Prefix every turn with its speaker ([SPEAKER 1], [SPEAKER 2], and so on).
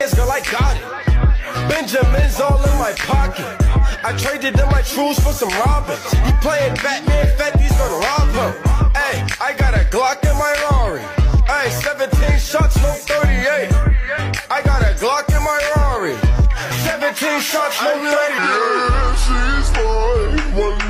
[SPEAKER 1] bands, girl, I got it. Benjamin's all in my pocket. I traded in my trues for some robins. He playing Batman, Fetty's gonna rob him. Hey, I got a Glock in my Rari. Hey, 17 shots, no 38. I got a Glock in my Rari. 17 shots, no 38.
[SPEAKER 2] Yeah, she's fine.